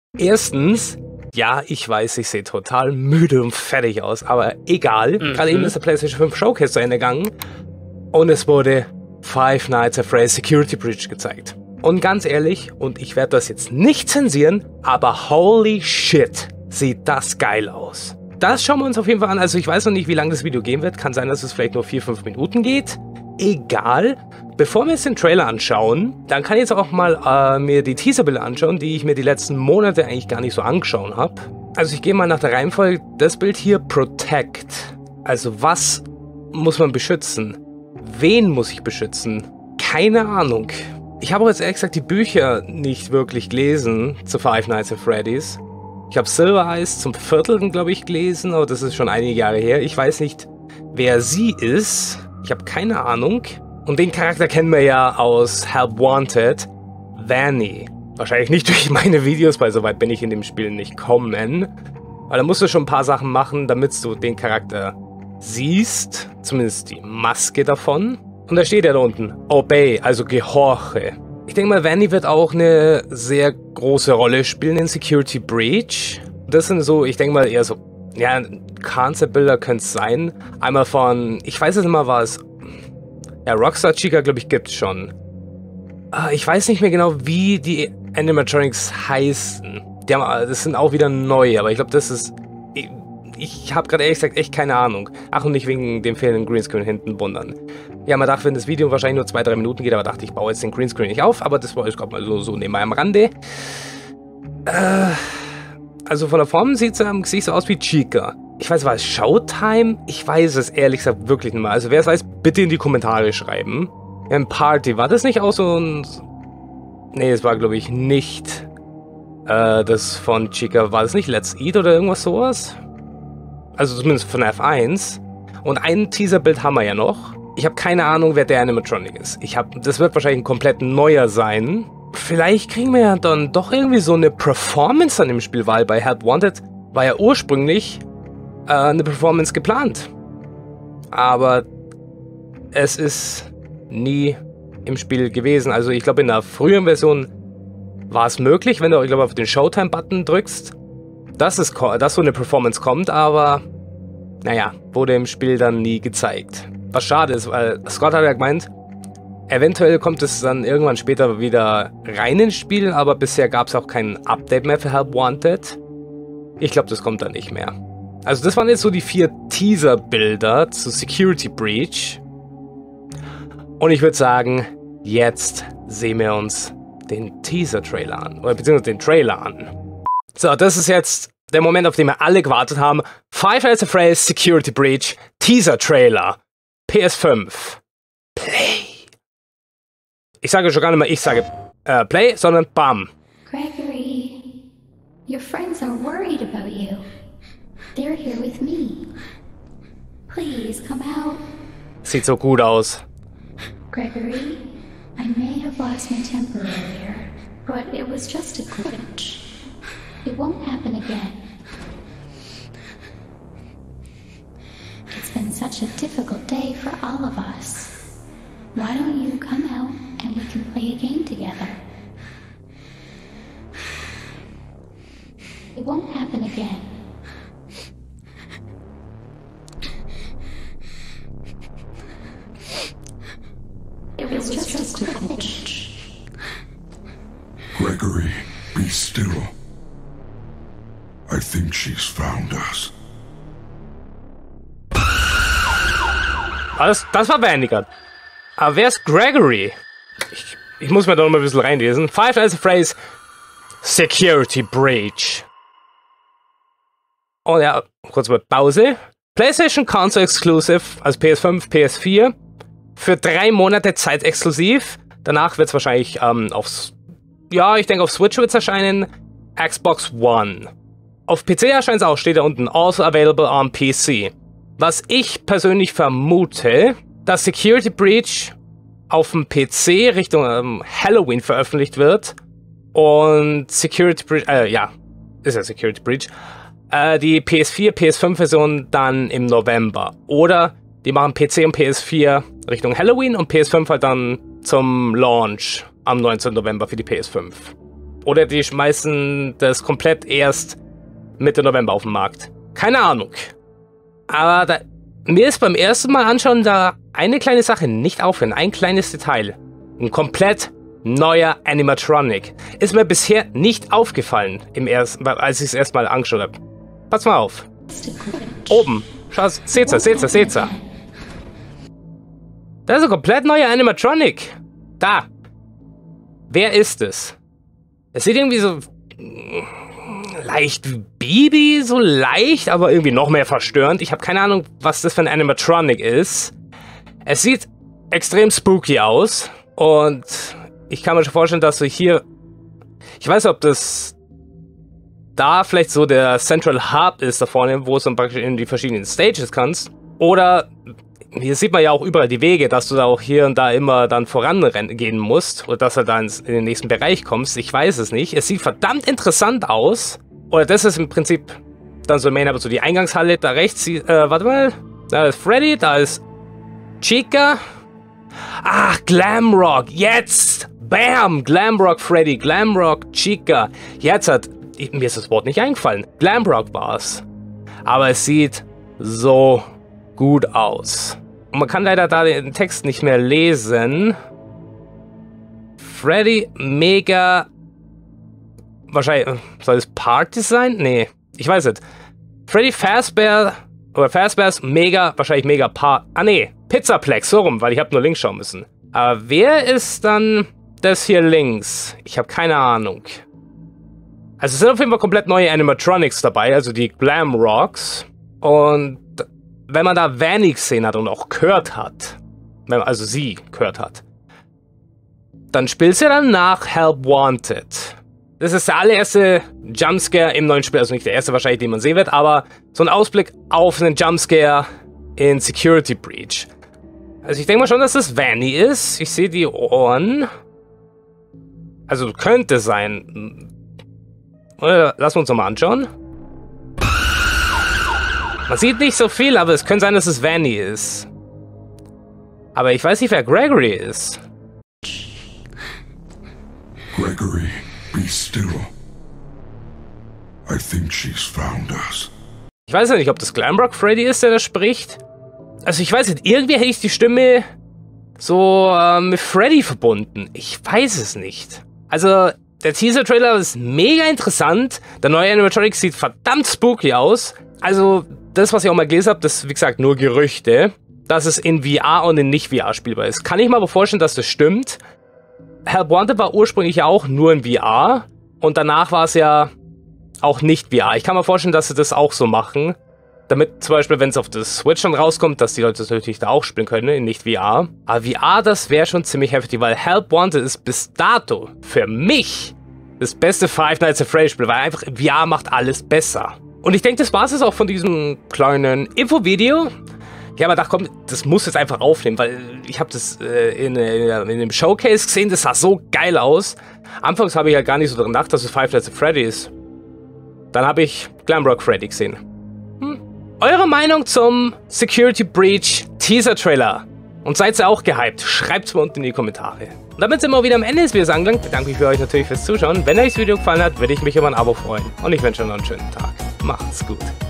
Erstens, ja, ich weiß, ich sehe total müde und fertig aus, aber egal. Gerade eben ist der PlayStation 5 Showcase zu Ende gegangen und es wurde Five Nights at Freddy's Security Breach gezeigt. Und ganz ehrlich, und ich werde das jetzt nicht zensieren, aber holy shit, sieht das geil aus. Das schauen wir uns auf jeden Fall an. Also ich weiß noch nicht, wie lange das Video gehen wird. Kann sein, dass es vielleicht nur 4-5 Minuten geht. Egal. Bevor wir jetzt den Trailer anschauen, dann kann ich jetzt auch mal mir die Teaserbilder anschauen, die ich mir die letzten Monate eigentlich gar nicht so angeschaut habe. Also ich gehe mal nach der Reihenfolge. Das Bild hier, Protect. Also was muss man beschützen? Wen muss ich beschützen? Keine Ahnung. Ich habe auch jetzt ehrlich gesagt die Bücher nicht wirklich gelesen zu Five Nights at Freddy's. Ich habe Silver Eyes zum Viertelten, glaube ich, gelesen, aber das ist schon einige Jahre her. Ich weiß nicht, wer sie ist. Ich habe keine Ahnung. Und den Charakter kennen wir ja aus Help Wanted, Vanny. Wahrscheinlich nicht durch meine Videos, weil so weit bin ich in dem Spiel nicht kommen. Aber da musst du schon ein paar Sachen machen, damit du den Charakter siehst. Zumindest die Maske davon. Und da steht ja da unten, Obey, also gehorche. Ich denke mal, Vanny wird auch eine sehr große Rolle spielen in Security Breach. Das sind so, ich denke mal, eher so, ja, Concept-Bilder könnte es sein. Einmal von, ich weiß jetzt nicht mal was, ja, Rockstar Chica, glaube ich, gibt es schon. Ich weiß nicht mehr genau, wie die Animatronics heißen. Das sind auch wieder neu, aber ich glaube, das ist, ich habe gerade ehrlich gesagt echt keine Ahnung. Ach, und nicht wegen dem fehlenden Greenscreen hinten wundern. Ja, man dachte, wenn das Video wahrscheinlich nur 2-3 Minuten geht, aber dachte, ich baue jetzt den Greenscreen nicht auf, aber das war jetzt gerade mal so nebenbei am Rande. Also von der Form sieht es am Gesicht so aus wie Chica. Ich weiß, war es Showtime? Ich weiß es ehrlich gesagt wirklich nicht mehr. Also wer es weiß, bitte in die Kommentare schreiben. Ja, ein Party, war das nicht auch so ein... Nee, es war glaube ich nicht das von Chica. War das nicht Let's Eat oder irgendwas sowas? Also zumindest von F1. Und ein Teaserbild haben wir ja noch. Ich habe keine Ahnung, wer der Animatronic ist. Das wird wahrscheinlich ein komplett neuer sein. Vielleicht kriegen wir ja dann doch irgendwie so eine Performance an dem Spiel, weil bei Help Wanted war ja ursprünglich eine Performance geplant. Aber es ist nie im Spiel gewesen. Also ich glaube, in der früheren Version war es möglich, wenn du, ich glaube, auf den Showtime-Button drückst, dass so eine Performance kommt, aber naja, wurde im Spiel dann nie gezeigt. Was schade ist, weil Scott hat ja gemeint, eventuell kommt es dann irgendwann später wieder rein ins Spiel, aber bisher gab es auch kein Update mehr für Help Wanted. Ich glaube, das kommt dann nicht mehr. Also das waren jetzt so die 4 Teaser-Bilder zu Security Breach. Und ich würde sagen, jetzt sehen wir uns den Teaser-Trailer an, oder beziehungsweise den Trailer an. So, das ist jetzt der Moment, auf den wir alle gewartet haben. Five Nights at Freddy's Security Breach Teaser-Trailer. PS5. Play. Ich sage schon gar nicht mehr, ich sage Play, sondern Bam. Gregory, your friends are worried about you. They're here with me. Please come out. Sieht so gut aus. Gregory, I may have lost my temper earlier, but it was just a glitch. It won't happen again. It's been such a difficult day for all of us. Why don't you come out and we can play a game together? It won't happen again. It was just a glitch. Gregory, be still. I think she's found us. Das war beendigt. Aber wer ist Gregory? Ich muss mir da noch mal ein bisschen reinlesen. Five Nights at Freddy's Security Breach. Oh ja, kurz mal Pause. PlayStation Console Exclusive, also PS5, PS4. Für 3 Monate Zeit exklusiv. Danach wird es wahrscheinlich ich denke auf Switch wird es erscheinen. Xbox One. Auf PC erscheint es auch, steht da unten. Also available on PC. Was ich persönlich vermute, dass Security Breach auf dem PC Richtung Halloween veröffentlicht wird. Und Security Breach, ist ja Security Breach. Die PS4, PS5-Version dann im November. Oder die machen PC und PS4 Richtung Halloween und PS5 halt dann zum Launch am 19. November für die PS5. Oder die schmeißen das komplett erst Mitte November auf den Markt. Keine Ahnung. Aber mir ist beim ersten Mal anschauen da eine kleine Sache nicht aufgefallen. Ein kleines Detail. Ein komplett neuer Animatronic. Ist mir bisher nicht aufgefallen, als ich es erstmal angeschaut habe. Pass mal auf. Oben. Schau, seht's. Das ist ein komplett neuer Animatronic. Da. Wer ist es? Es sieht irgendwie so leicht wie Baby, so leicht, aber irgendwie noch mehr verstörend. Ich habe keine Ahnung, was das für ein Animatronic ist. Es sieht extrem spooky aus und ich kann mir schon vorstellen, dass du hier... Ich weiß nicht, ob das da vielleicht so der Central Hub ist da vorne, wo du praktisch in die verschiedenen Stages kannst. Oder... Hier sieht man ja auch überall die Wege, dass du da auch hier und da immer dann vorangehen musst. Oder dass du dann in den nächsten Bereich kommst. Ich weiß es nicht. Es sieht verdammt interessant aus. Oder das ist im Prinzip dann so Main, aber so die Eingangshalle. Da rechts, warte mal. Da ist Freddy, da ist Chica. Ach, Glamrock. Jetzt. Bam. Glamrock Freddy, Glamrock Chica. Jetzt mir ist das Wort nicht eingefallen. Glamrock war es. Aber es sieht so gut aus. Und man kann leider da den Text nicht mehr lesen. Freddy Mega... Wahrscheinlich... Soll es Party sein? Nee. Ich weiß nicht. Freddy Fazbear... Oder Fazbear's Mega... Wahrscheinlich Mega Party... Ah nee. Pizzaplex. So rum, weil ich habe nur links schauen müssen. Aber wer ist dann das hier links? Ich habe keine Ahnung. Also es sind auf jeden Fall komplett neue Animatronics dabei. Also die Glamrocks. Und... Wenn man da Vanny gesehen hat und auch gehört hat, also sie gehört hat, dann spielt sie dann nach Help Wanted. Das ist der allererste Jumpscare im neuen Spiel, also nicht der erste wahrscheinlich, den man sehen wird, aber so ein Ausblick auf einen Jumpscare in Security Breach. Also ich denke mal schon, dass das Vanny ist. Ich sehe die Ohren. Also könnte sein. Lassen wir uns nochmal anschauen. Man sieht nicht so viel, aber es könnte sein, dass es Vanny ist. Aber ich weiß nicht, wer Gregory ist. Gregory, be still. I think she's found us. Ich weiß ja nicht, ob das Glamrock Freddy ist, der da spricht. Also ich weiß nicht, irgendwie hätte ich die Stimme so mit Freddy verbunden. Ich weiß es nicht. Also der Teaser-Trailer ist mega interessant. Der neue Animatronic sieht verdammt spooky aus. Also das, was ich auch mal gelesen habe, das ist wie gesagt nur Gerüchte, dass es in VR und in nicht-VR spielbar ist. Kann ich mir aber vorstellen, dass das stimmt. Help Wanted war ursprünglich ja auch nur in VR und danach war es ja auch nicht VR. Ich kann mir vorstellen, dass sie das auch so machen, damit zum Beispiel, wenn es auf das Switch dann rauskommt, dass die Leute das natürlich da auch spielen können, in nicht-VR. Aber VR, das wäre schon ziemlich heftig, weil Help Wanted ist bis dato für mich das beste Five Nights at Freddy's Spiel, weil einfach VR macht alles besser. Und ich denke, das war es auch von diesem kleinen Infovideo. Ich habe gedacht, komm, das muss jetzt einfach aufnehmen, weil ich habe das in dem Showcase gesehen, das sah so geil aus. Anfangs habe ich ja gar nicht so daran gedacht, dass es Five Nights at Freddy's. Dann habe ich Glamrock Freddy gesehen. Eure Meinung zum Security Breach Teaser Trailer? Und seid ihr auch gehypt? Schreibt es mal unten in die Kommentare. Und damit sind wir wieder am Ende des Videos angelangt. Bedanke mich für euch natürlich fürs Zuschauen. Wenn euch das Video gefallen hat, würde ich mich über ein Abo freuen. Und ich wünsche euch noch einen schönen Tag. Macht's gut.